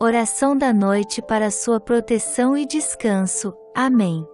Oração da noite para sua proteção e descanso. Amém.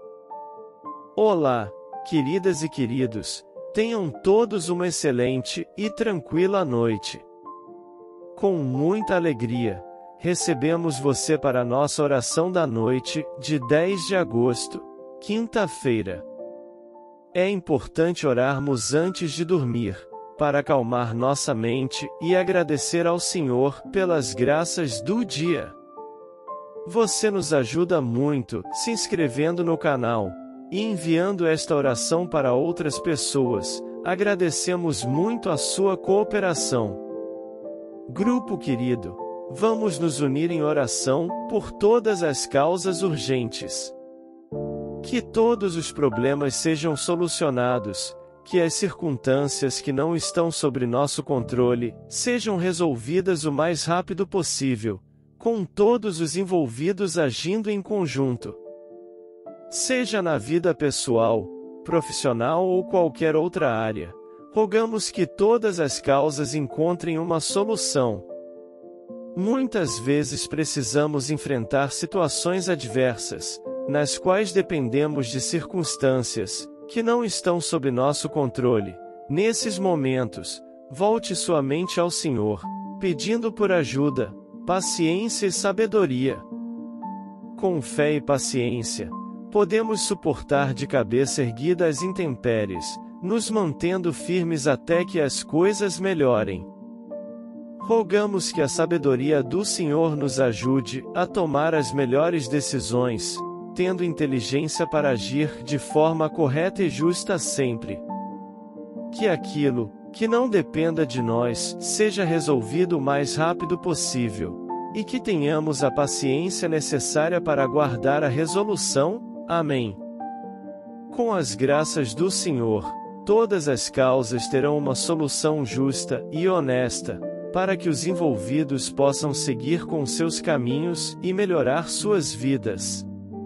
Olá, queridas e queridos, tenham todos uma excelente e tranquila noite. Com muita alegria, recebemos você para a nossa oração da noite, de 10 de agosto, quinta-feira. É importante orarmos antes de dormir, para acalmar nossa mente e agradecer ao Senhor pelas graças do dia. Você nos ajuda muito se inscrevendo no canal e enviando esta oração para outras pessoas. Agradecemos muito a sua cooperação. Grupo querido, vamos nos unir em oração por todas as causas urgentes. Que todos os problemas sejam solucionados, que as circunstâncias que não estão sob nosso controle sejam resolvidas o mais rápido possível, com todos os envolvidos agindo em conjunto. Seja na vida pessoal, profissional ou qualquer outra área, rogamos que todas as causas encontrem uma solução. Muitas vezes precisamos enfrentar situações adversas, nas quais dependemos de circunstâncias que não estão sob nosso controle. Nesses momentos, volte sua mente ao Senhor, pedindo por ajuda, paciência e sabedoria. Com fé e paciência, podemos suportar de cabeça erguida as intempéries, nos mantendo firmes até que as coisas melhorem. Rogamos que a sabedoria do Senhor nos ajude a tomar as melhores decisões, tendo inteligência para agir de forma correta e justa sempre. Que aquilo que não dependa de nós seja resolvido o mais rápido possível, e que tenhamos a paciência necessária para aguardar a resolução. Amém. Com as graças do Senhor, todas as causas terão uma solução justa e honesta, para que os envolvidos possam seguir com seus caminhos e melhorar suas vidas.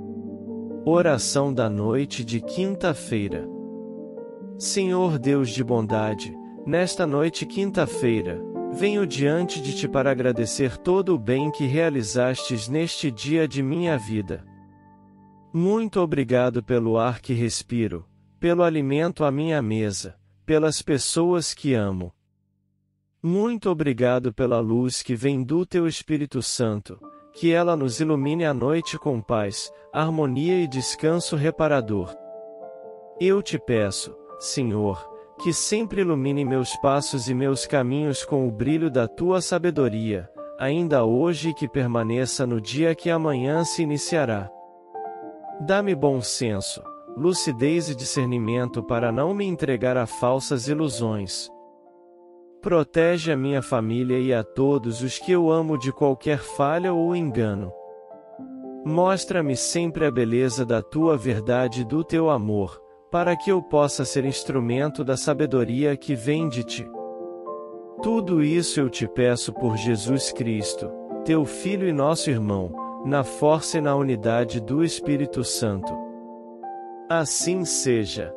Oração da noite de quinta-feira. Senhor Deus de bondade, nesta noite quinta-feira, venho diante de Ti para agradecer todo o bem que realizastes neste dia de minha vida. Muito obrigado pelo ar que respiro, pelo alimento à minha mesa, pelas pessoas que amo. Muito obrigado pela luz que vem do Teu Espírito Santo, que ela nos ilumine a noite com paz, harmonia e descanso reparador. Eu te peço, Senhor, que sempre ilumine meus passos e meus caminhos com o brilho da Tua sabedoria, ainda hoje e que permaneça no dia que amanhã se iniciará. Dá-me bom senso, lucidez e discernimento para não me entregar a falsas ilusões. Protege a minha família e a todos os que eu amo de qualquer falha ou engano. Mostra-me sempre a beleza da Tua verdade e do Teu amor, para que eu possa ser instrumento da sabedoria que vem de Ti. Tudo isso eu te peço por Jesus Cristo, Teu Filho e nosso irmão, na força e na unidade do Espírito Santo. Assim seja.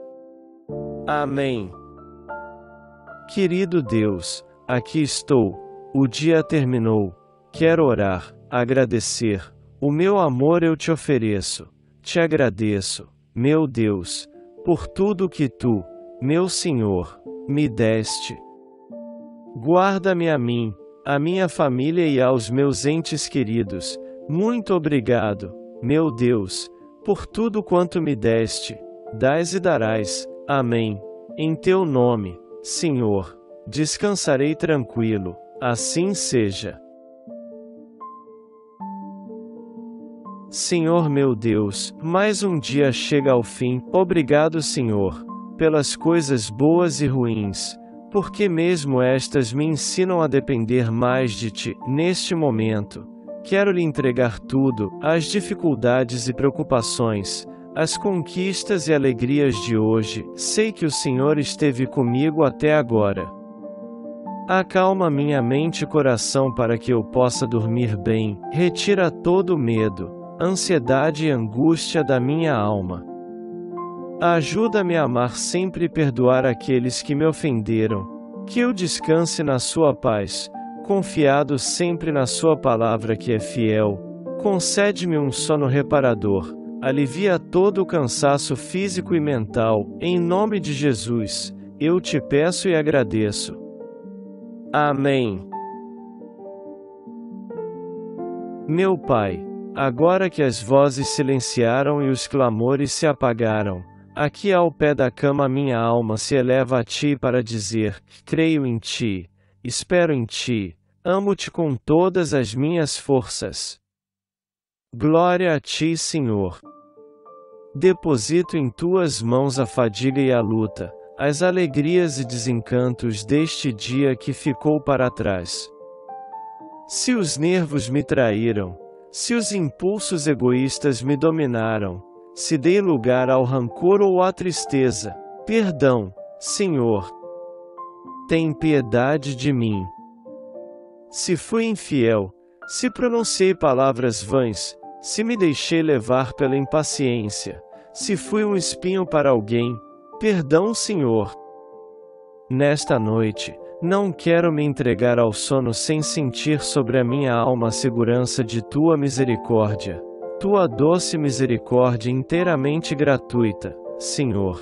Amém. Querido Deus, aqui estou, o dia terminou, quero orar, agradecer, o meu amor eu te ofereço, te agradeço, meu Deus, por tudo que Tu, meu Senhor, me deste. Guarda-me a mim, a minha família e aos meus entes queridos, muito obrigado, meu Deus, por tudo quanto me deste, dás e darás, amém, em Teu nome. Senhor, descansarei tranquilo, assim seja. Senhor meu Deus, mais um dia chega ao fim. Obrigado, Senhor, pelas coisas boas e ruins, porque mesmo estas me ensinam a depender mais de Ti. Neste momento, quero lhe entregar tudo, as dificuldades e preocupações, as conquistas e alegrias de hoje. Sei que o Senhor esteve comigo até agora. Acalma minha mente e coração para que eu possa dormir bem. Retira todo o medo, ansiedade e angústia da minha alma. Ajuda-me a amar sempre e perdoar aqueles que me ofenderam. Que eu descanse na Sua paz, confiado sempre na sua palavra que é fiel, concede-me um sono reparador, alivia todo o cansaço físico e mental, em nome de Jesus, eu te peço e agradeço. Amém. Meu Pai, agora que as vozes silenciaram e os clamores se apagaram, aqui ao pé da cama minha alma se eleva a Ti para dizer: creio em Ti, espero em Ti, amo-Te com todas as minhas forças. Glória a Ti, Senhor. Deposito em Tuas mãos a fadiga e a luta, as alegrias e desencantos deste dia que ficou para trás. Se os nervos me traíram, se os impulsos egoístas me dominaram, se dei lugar ao rancor ou à tristeza, perdão, Senhor. Tem piedade de mim. Se fui infiel, se pronunciei palavras vãs, se me deixei levar pela impaciência, se fui um espinho para alguém, perdão, Senhor. Nesta noite, não quero me entregar ao sono sem sentir sobre a minha alma a segurança de Tua misericórdia, Tua doce misericórdia inteiramente gratuita, Senhor.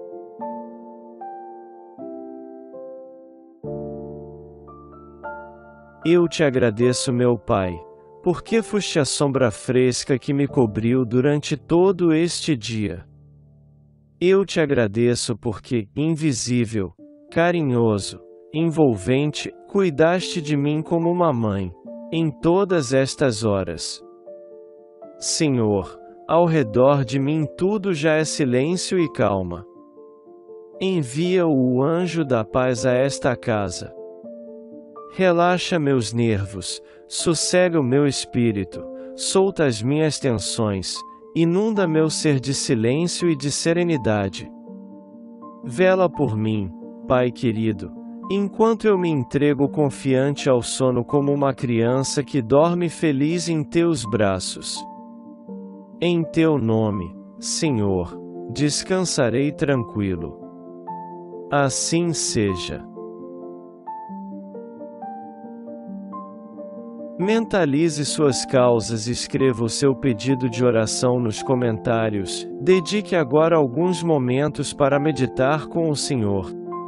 Eu te agradeço, meu Pai, porque foste a sombra fresca que me cobriu durante todo este dia. Eu te agradeço porque, invisível, carinhoso, envolvente, cuidaste de mim como uma mãe, em todas estas horas. Senhor, ao redor de mim tudo já é silêncio e calma. Envia o anjo da paz a esta casa. Relaxa meus nervos, sossega o meu espírito, solta as minhas tensões, inunda meu ser de silêncio e de serenidade. Vela por mim, Pai querido, enquanto eu me entrego confiante ao sono como uma criança que dorme feliz em Teus braços. Em Teu nome, Senhor, descansarei tranquilo. Assim seja. Mentalize suas causas e escreva o seu pedido de oração nos comentários. Dedique agora alguns momentos para meditar com o Senhor.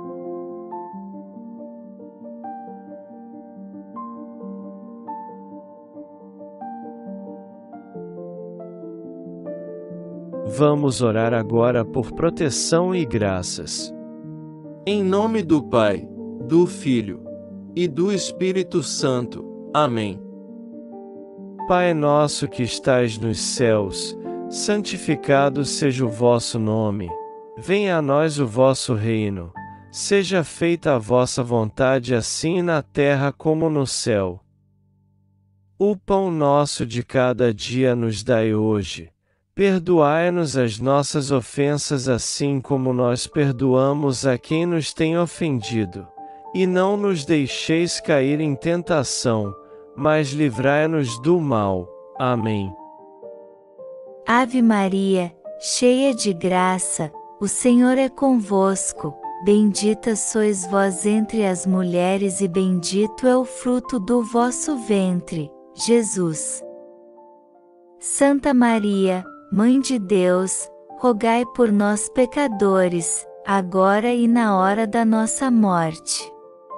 Vamos orar agora por proteção e graças. Em nome do Pai, do Filho e do Espírito Santo. Amém. Pai nosso que estais nos céus, santificado seja o vosso nome. Venha a nós o vosso reino. Seja feita a vossa vontade assim na terra como no céu. O pão nosso de cada dia nos dai hoje. Perdoai-nos as nossas ofensas assim como nós perdoamos a quem nos tem ofendido. E não nos deixeis cair em tentação, mas livrai-nos do mal. Amém. Ave Maria, cheia de graça, o Senhor é convosco. Bendita sois vós entre as mulheres e bendito é o fruto do vosso ventre, Jesus. Santa Maria, Mãe de Deus, rogai por nós pecadores, agora e na hora da nossa morte.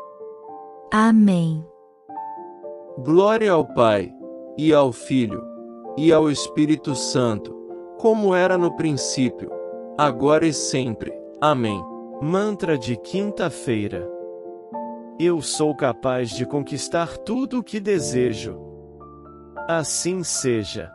Amém. Glória ao Pai, e ao Filho, e ao Espírito Santo, como era no princípio, agora e sempre. Amém. Mantra de quinta-feira. Eu sou capaz de conquistar tudo o que desejo. Assim seja.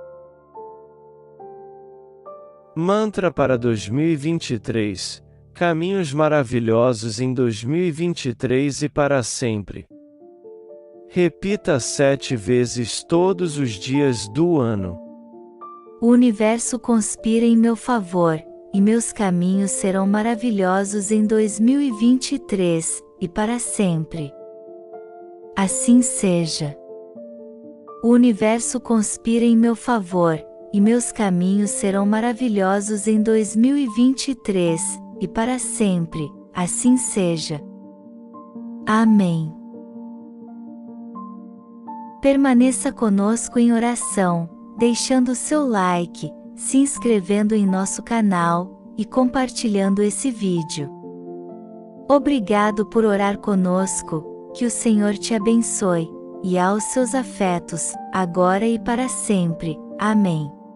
Mantra para 2023. Caminhos maravilhosos em 2023 e para sempre. Repita 7 vezes todos os dias do ano. O universo conspira em meu favor, e meus caminhos serão maravilhosos em 2023, e para sempre. Assim seja. O universo conspira em meu favor, e meus caminhos serão maravilhosos em 2023, e para sempre. Assim seja. Amém. Permaneça conosco em oração, deixando seu like, se inscrevendo em nosso canal e compartilhando esse vídeo. Obrigado por orar conosco, que o Senhor te abençoe, e aos seus afetos, agora e para sempre. Amém.